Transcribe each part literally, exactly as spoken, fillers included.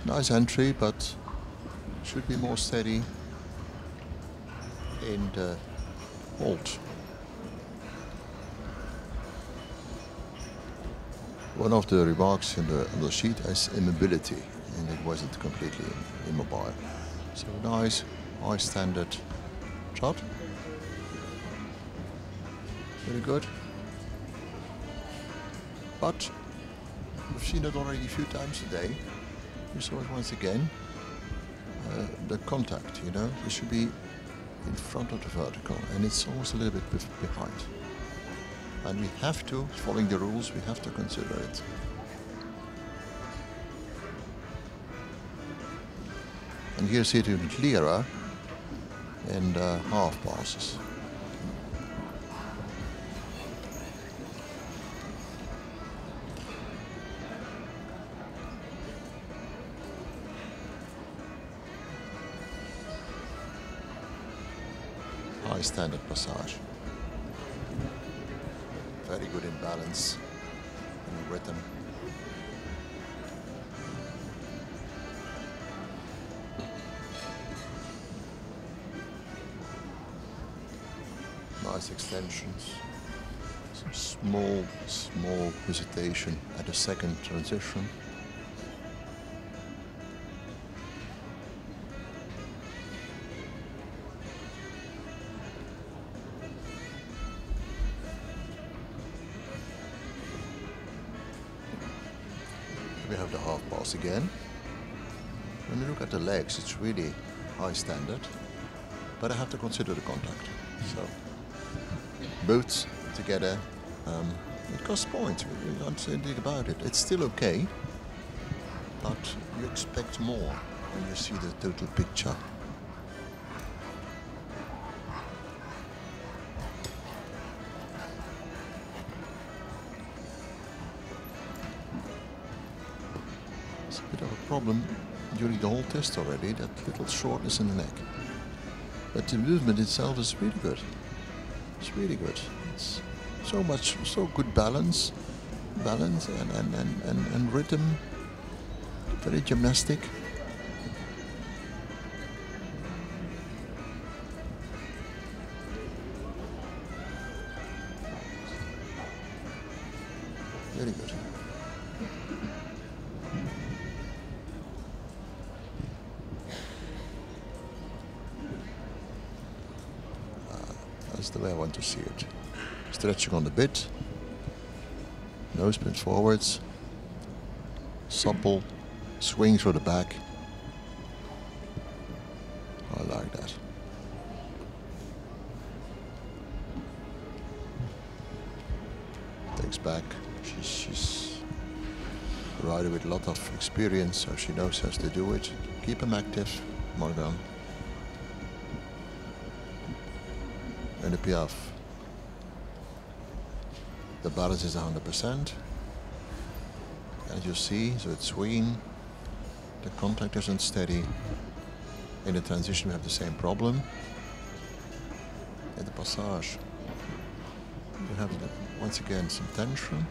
Nice entry, but should be more steady in the hold. One of the remarks in the, on the sheet is immobility, and it wasn't completely immobile. So nice, high standard shot. Very good. But we've seen it already a few times today. We saw it once again. Uh, the contact, you know, it should be in front of the vertical, and it's almost a little bit bef- behind. And we have to, following the rules, we have to consider it. And here see it even clearer in the half passes. High standard passage. Very good in balance and rhythm. Nice extensions. Some small, small hesitation at the second transition. We have the half pass again. When you look at the legs, it's really high standard, but I have to consider the contact. So both together, um, it costs points. You don't say anything about it. It's still okay, but you expect more when you see the total picture. Bit of a problem during the whole test already, that little shortness in the neck. But the movement itself is really good. It's really good. It's so much, so good balance, balance and, and, and, and, and rhythm. Very gymnastic. Very good. That's the way I want to see it. Stretching on the bit, nose bent forwards, supple, swing through the back. I like that. Takes back. She's, she's a rider with a lot of experience, so she knows how to do it. Keep him active, Morgan. And the Piaffe. The balance is one hundred percent. As you see, so it's swinging. The contact isn't steady. In the transition we have the same problem. At the passage, you have the, once again some tension.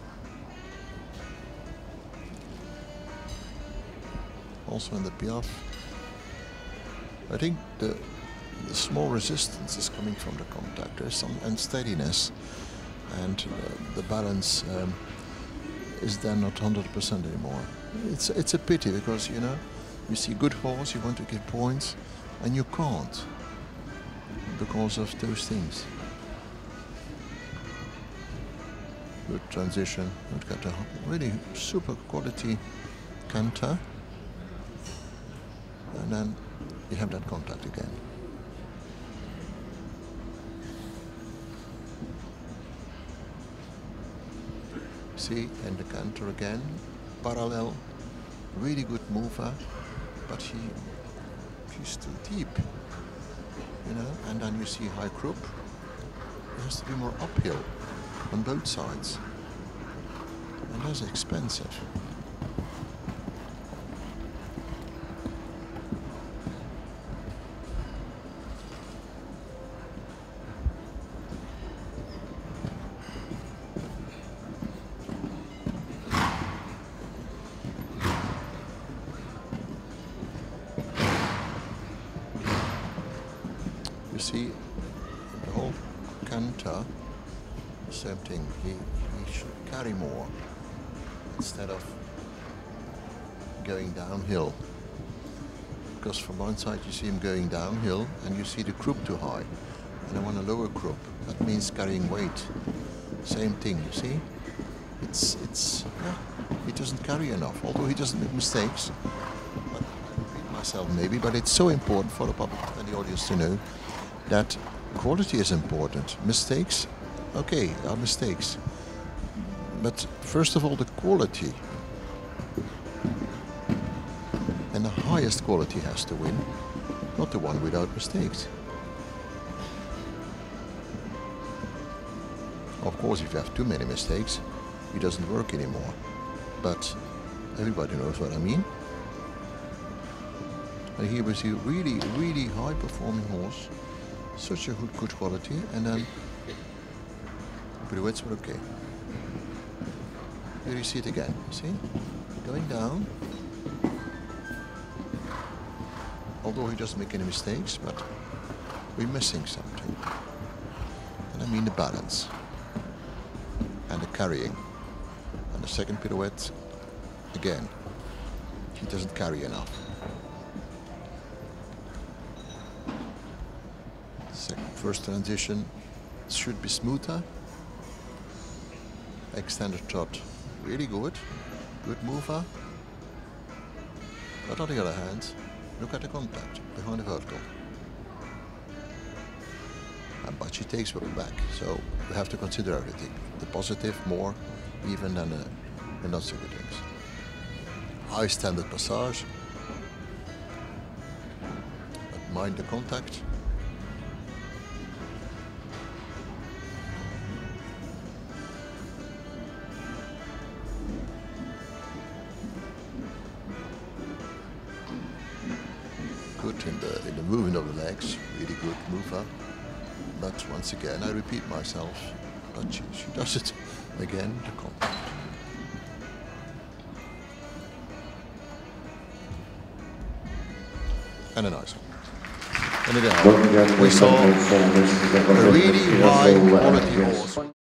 Also in the Piaffe. I think the The small resistance is coming from the contact. There's some unsteadiness, and uh, the balance um, is then not one hundred percent anymore. It's it's a pity because, you know, you see good horse, you want to give points, and you can't because of those things. Good transition. We've got a really super quality canter, and then you have that contact again. See, and the canter again, parallel, really good mover, but he, he's too deep, you know, and then you see high croup, it has to be more uphill on both sides, and that's expensive. You see, the whole canter, same thing. He, he should carry more instead of going downhill. Because from one side you see him going downhill and you see the croup too high. And I want a lower croup. That means carrying weight. Same thing, you see? It's, it's, yeah, he doesn't carry enough, although he doesn't make mistakes. But I repeat myself maybe, but it's so important for the public and the audience to know that quality is important. Mistakes, okay, are mistakes. But first of all, the quality. And the highest quality has to win, not the one without mistakes. Of course, if you have too many mistakes, it doesn't work anymore. But everybody knows what I mean. And here we see a really, really high-performing horse, such a good, good quality, and then pirouettes were okay. Here you see it again. See, going down. Although he doesn't make any mistakes, but we're missing something. And I mean the balance and the carrying. And the second pirouette, again, he doesn't carry enough. Second, first transition should be smoother. Extended trot, really good. Good mover. But on the other hand, look at the contact behind the vertical. And but she takes her back, so we have to consider everything. The positive more even than the, the not so good things. High standard passage. But mind the contact. Good in the in the movement of the legs, really good mover. But once again, I repeat myself, but she, she does it again, the contact. And a nice one. And again, we saw a really high quality horse.